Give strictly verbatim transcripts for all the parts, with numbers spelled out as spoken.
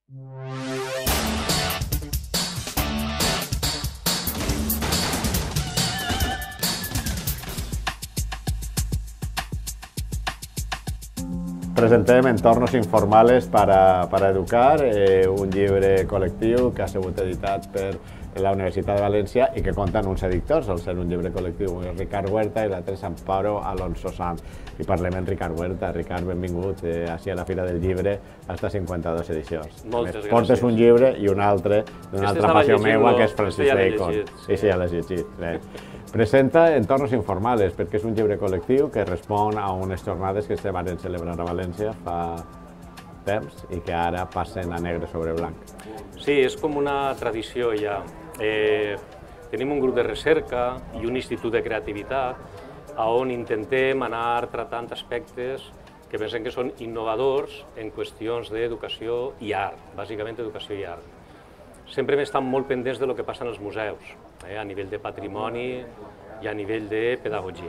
Presentem Entornos informales para, para educar, eh, un llibre col·lectiu que ha sigut editat per la Universitat de València i que compta amb uns editors, al ser un llibre col·lectiu, un és Ricard Huerta i l'altre és Amparo Alonso Sanz. I parlem amb Ricard Huerta. Ricard, benvingut eh, així a la Fira del Llibre, hasta cinquanta-dos edicions. Moltes gràcies. Portes un llibre i un altre d'una altra passió meua, que és Francis Bacon. Sí, sí, ja l'has llegit. Bé. Presenta Entornos informales, perquè és un llibre col·lectiu que respon a unes jornades que se van celebrar a València fa temps i que ara passen a negre sobre blanc. Sí, és com una tradició ja. Eh, tenim un grup de recerca i un institut de creativitat on intentem anar tratant aspectes que pensem que són innovadors en qüestions d'educació i art, bàsicament educació i art. Sempre hem estat molt pendents del que passa en els museus, eh, a nivell de patrimoni i a nivell de pedagogia.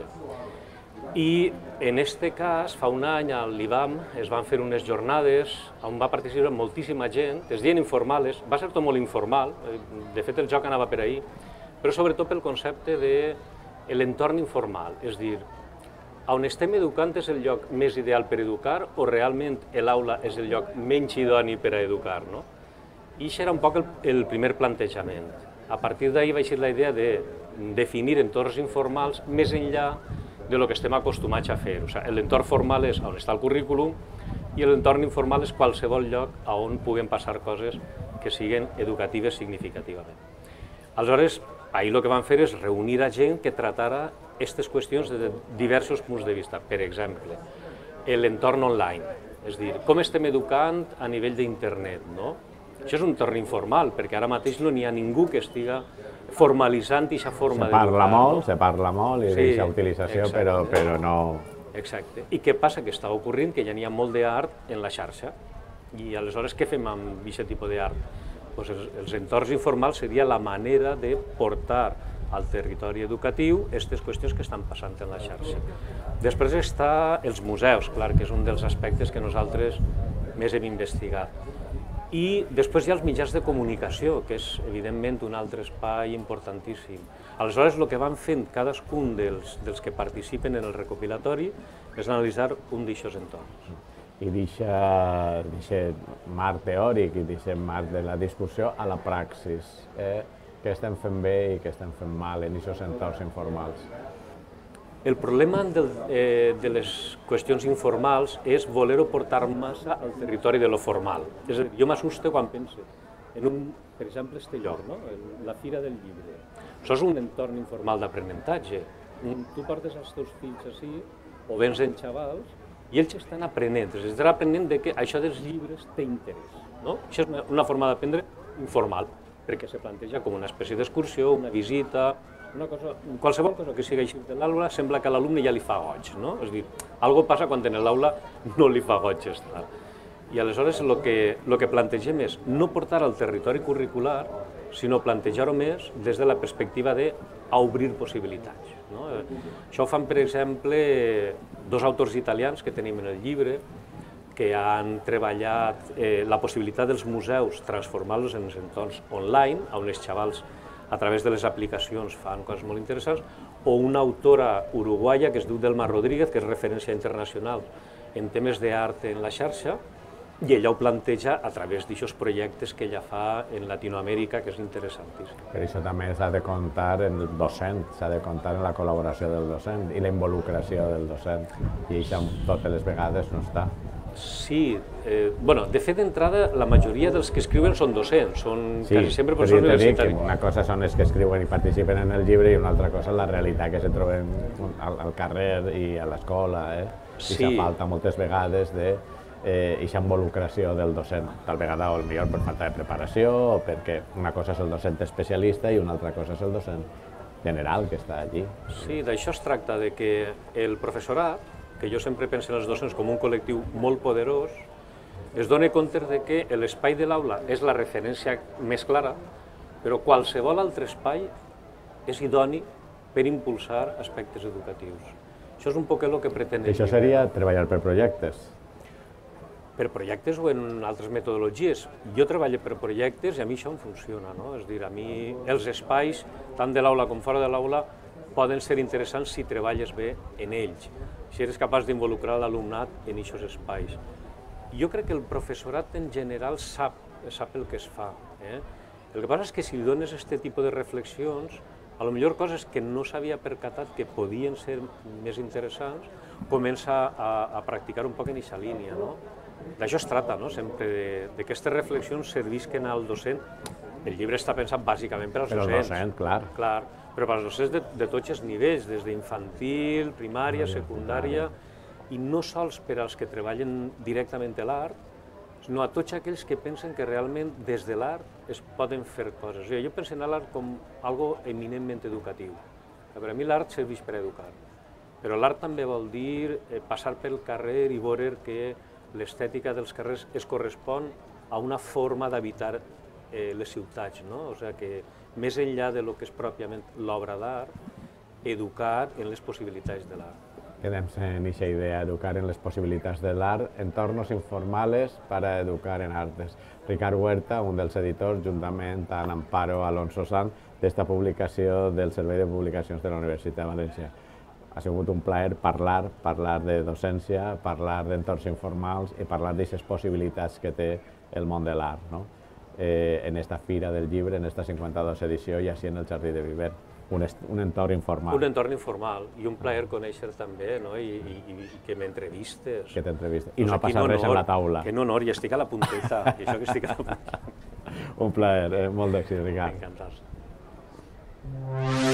I en aquest cas, fa un any al l'IBAM es van fer unes jornades on va participar moltíssima gent, es deien informales, va ser tot molt informal, de fet el joc anava per ahí, però sobretot pel concepte de l'entorn informal, és a dir, on estem educant és el lloc més ideal per educar o realment l'aula és el lloc menys idoni per a educar, no? I això era un poc el, el primer plantejament. A partir d'ahir va ser la idea de definir entorns informals més enllà de lo que estem acostumats a fer. O sigui, l'entorn formal és on està el currículum i l'entorn informal és qualsevol lloc on puguen passar coses que siguin educatives significativament. Aleshores, ahir el que vam fer és reunir a gent que tractara aquestes qüestions de diversos punts de vista. Per exemple, l'entorn online, és a dir, com estem educant a nivell d'internet, no? Això és un entorn informal, perquè ara mateix no n'hi ha ningú que estiga formalitzant aquesta forma d'educar. Se parla molt, se parla molt i d'aquesta utilització, però no... Exacte. I què passa? Que està ocorrent que ja n'hi ha molt d'art en la xarxa. I aleshores què fem amb aquest tipus d'art? Doncs els entorns informals seria la manera de portar al territori educatiu aquestes qüestions que estan passant en la xarxa. Després està els museus, clar, que és un dels aspectes que nosaltres més hem investigat. I després hi ha els mitjans de comunicació, que és evidentment un altre espai importantíssim. Aleshores, el que van fent cadascun dels, dels que participen en el recopilatori és analitzar un d'aixòs entorns. I d'aquest marc teòric i d'aquest marc de la discussió a la praxis, eh? Què estem fent bé i què estem fent mal en aquests entorns informals? El problema de, eh, de les qüestions informals és voler-ho portar massa al territori de lo formal. És a dir, jo m'assusto quan penso en un, per exemple, este lloc, no? La Fira del Llibre. Això és un entorn informal d'aprenentatge. Tu portes els teus fills així, o vens en xavals, i ells estan aprenent, és a dir, estan aprenent de que això dels llibres té interès, no? Això és una, una forma d'aprendre informal, perquè se planteja com una espècie d'excursió, una visita, una cosa, qualsevol cosa que sigui així de l'aula sembla que a l'alumne ja li fa goig, no? És a dir, alguna cosa passa quan en l'aula no li fa goig estar. I aleshores el que, el que plantegem és no portar al territori curricular, sinó plantejar-ho més des de la perspectiva d'obrir possibilitats. No? Això ho fan, per exemple, dos autors italians que tenim en el llibre, que han treballat eh, la possibilitat dels museus transformar-los en entorns online, on els xavals a través de les aplicacions fan coses molt interessants, o una autora uruguaia que es diu Delma Rodríguez, que és referència internacional en temes d'art en la xarxa, i ella ho planteja a través d'aquests projectes que ella fa en Latinoamèrica, que és interessantíssim. Per això també s'ha de comptar en el docent, s'ha de comptar en la col·laboració del docent i la involucració del docent, i això totes les vegades no està. Sí, eh, bueno, de fet, d'entrada, la majoria dels que escriuen són docents, són sí, quasi sempre professors universitaris. Una cosa són els que escriuen i participen en el llibre i una altra cosa és la realitat que se troben al, al carrer i a l'escola, eh? I sí. Falta moltes vegades de aquesta eh, involucració del docent, tal vegada o millor per falta de preparació o perquè una cosa és el docent especialista i una altra cosa és el docent general que està allí. Sí, d'això es tracta, de que el professorat, que jo sempre penso en els docents com un col·lectiu molt poderós, es dona compte de que l'espai de l'aula és la referència més clara, però qualsevol altre espai és idoni per impulsar aspectes educatius. Això és un poc el que pretenem. Això seria treballar per projectes? per projectes o en altres metodologies. Jo treballo per projectes i a mi això em funciona, no? És a dir, a mi els espais, tant de l'aula com fora de l'aula, poden ser interessants si treballes bé en ells, si eres capaç d'involucrar l'alumnat en aquests espais. Jo crec que el professorat en general sap, sap el que es fa. Eh? El que passa és que si li dones aquest tipus de reflexions, a lo millor coses que no s'havia percatat que podien ser més interessants, comença a, a practicar un poc en aquesta línia. No? D'això es tracta, no? Sempre de que aquestes reflexions servisquen al docent. El llibre està pensat bàsicament per als per docents. docent, clar. clar. Però per als docents de, de tots els nivells, des d'infantil, primària, secundària, i no sols per als que treballen directament a l'art, sinó a tots aquells que pensen que realment des de l'art es poden fer coses. O sigui, jo penso en l'art com algo eminentment educatiu. Per a mi l'art serveix per educar, però l'art també vol dir eh, passar pel carrer i veure que l'estètica dels carrers es correspon a una forma d'habitar eh, les ciutats, no? O sigui que més enllà de lo que és pròpiament l'obra d'art, educar en les possibilitats de l'art. Quedem en aquesta idea, educar en les possibilitats de l'art, entornos informales para educar en artes. Ricard Huerta, un dels editors, juntament amb Amparo Alonso Sanz, d'esta publicació del Servei de Publicacions de la Universitat de València. Ha sigut un plaer parlar, parlar de docència, parlar d'entorns informals i parlar d'aquestes possibilitats que té el món de l'art, no? eh, en esta Fira del Llibre, en esta cinquanta-dos edició i així en el Jardí de Viver. Un, un entorn informal. Un entorn informal i un plaer conèixer també, no? I, i, i que m'entrevistes. Que t'entrevistes. I no ha passat res a la taula. Que honor, i estic a la punteta. I això que estic a la punteta. Un plaer, eh? Molt d'èxit, Ricard. Encantats.